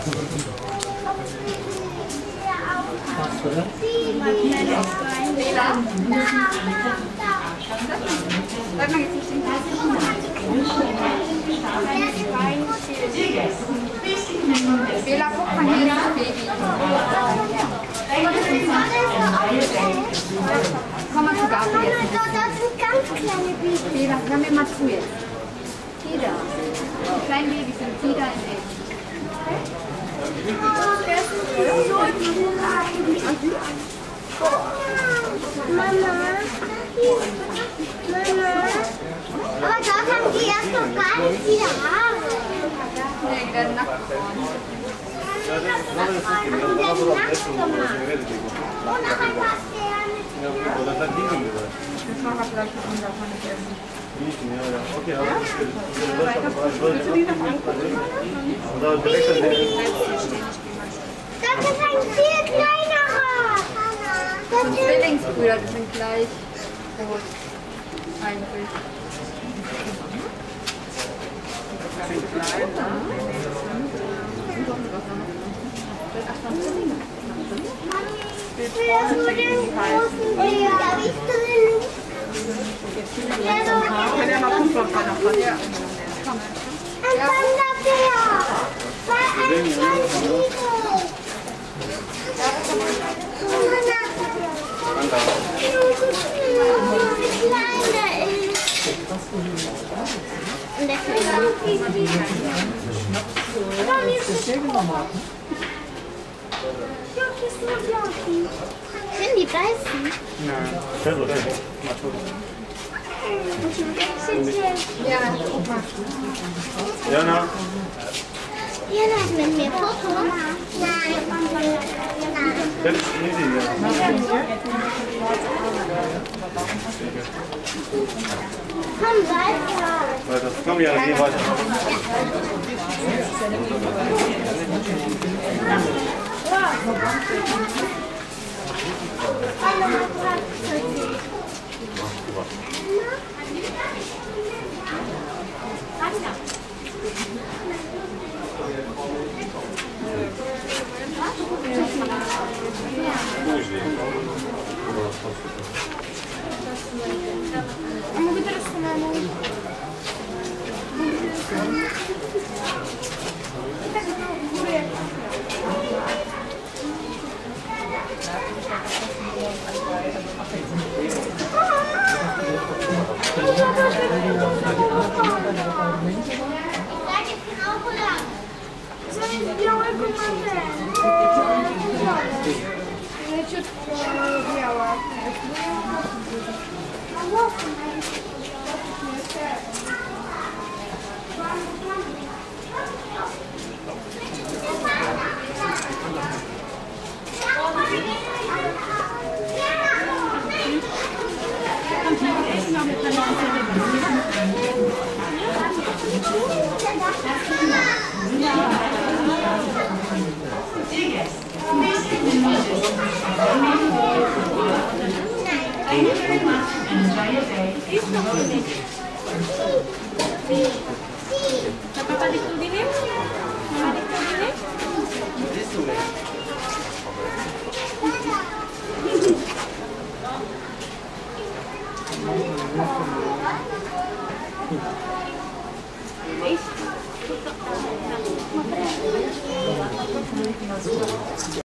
Sag mal jetzt nicht den Bela, guck mal hier, das Baby. Komm mal zu Gabi jetzt. Das sind ganz kleine Babys. Bela, hör mir mal zu jetzt. Die da. Die kleinen Babys sind die da in echt. Mama. Aber dort haben die erst noch gar nicht viele Haare. Nee, die werden nackt geboren. Haben die werden nackt gemacht. Und noch ein paar Sterne. Das Fahrrad bleibt noch an, darf man nicht essen. Okay, aber Willst du die noch angucken? Das ist ein viel kleinerer. Das sind Zwillingsbrüder, die sind gleich groß. Eigentlich. Für den großen Bär. Darf ich drin? Kann ja mal gucken, ob man noch was. Ja. Ein Wanderbär. Bei einem Igel. Und der kleine Können die beißen? Ja, guck mal. Jana. Jana ist mit mir Foto. Nein. Das ist easy, Komm weiter. Weiter. Komm, Jana, geh weiter. A mogę teraz samemu? Papa dich du die nehmen? Mama dich du die nehmen? Siehst du nicht? Echt?